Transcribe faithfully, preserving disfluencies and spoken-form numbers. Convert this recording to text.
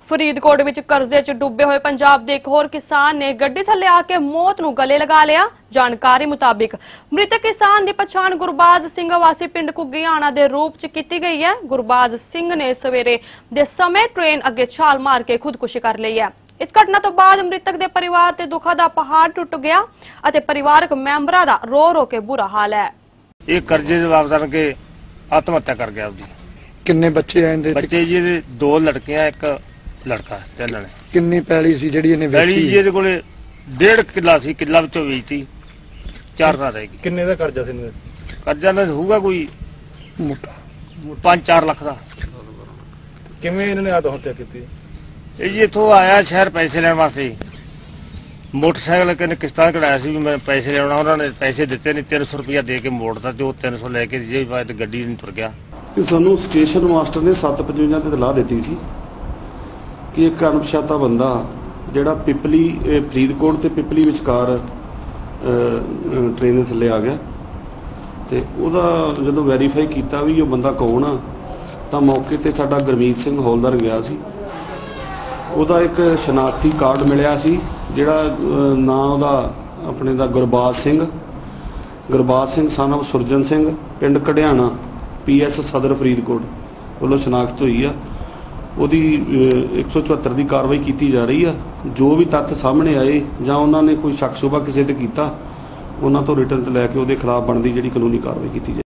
फरीदकोट विच कर्जे च डुबे हुए पंजाब के एक होर किसान ने गड्डी थल्ले आके मौत नूं गले लगा लिया। जानकारी मुताबिक मृतक किसान की पछाण गुरबाज सिंह वासी पिंड घुग्गीआणा के रूप च की गई है। गुरबाज सिंह ने सवेरे दे समय ट्रेन अगे छाल मार के खुदकुशी कर ली है। इस घटना तो बाद मृतक के परिवार ते दुखा दा पहाड़ टुट गया अते परिवारक मैंबरां दा रो रो के बुरा हाल है। ये कर्जे जवाबदार के आत्महत्या कर गया। किन्ने बच्चे आए थे? बच्चे जी दो लड़कियां एक लड़का तीन ने। किन्नी पैली सी जेड़ी इहने पैली जी इहदे कोले डेढ़ किला सी, किला विचों वेचती, चार ना रहेगी। किन्ने दा कर्जा सी? कर्जा ना होगा कोई मोटा पांच चार लाख का। किवें इन्होंने आत्महत्या की? ये जी इथों आया शहर पैसे लेने वास्ते, मोटरसाइकिल किन्ने किस्तां कढ़ाया सी भी मैं पैसे लेना, उन्होंने पैसे दिते नहीं, तीन सौ रुपया दे के मोड़ता जो तीन सौ लैके जे गड्डी नहीं तुर गया। कि सानू स्टेशन मास्टर ने सत्त पचवंजा ते इतलाह दी सी कि एक अणपछाता बंदा जिहड़ा पिपली फरीदकोट ते पिपली विचकार ट्रेन थल्ले आ गया ते उहदा जदों वैरीफाई किया भी वो बंदा कौन आ तां मौके ते साडा गुरमीत सिंह हौलदार गया सी। उहदा एक शनाख्ती कार्ड मिलिया सी जिहड़ा नां उहदा अपने दा गुरबाज सिंह गुरबाज सिंह सन ऑफ सुरजन सिंह पिंड घड़ियाणा पी एस सदर फरीदकोट वालों शनाख्त हुई है। ਉਹਦੀ एक सौ चौहत्तर की कार्रवाई की जा रही है। जो भी तत्थ सामने आए ਜਾਂ ਉਹਨਾਂ ਨੇ ਕੋਈ ਸ਼ੱਕ ਸ਼ੁਬਾ ਕਿਸੇ ਤੇ ਕੀਤਾ ਉਹਨਾਂ ਤੋਂ ਰਿਟਰਨ ਤੇ ਲੈ ਕੇ ਉਹਦੇ ਖਿਲਾਫ ਬਣਦੀ ਜਿਹੜੀ ਕਾਨੂੰਨੀ ਕਾਰਵਾਈ ਕੀਤੀ ਜਾਏ।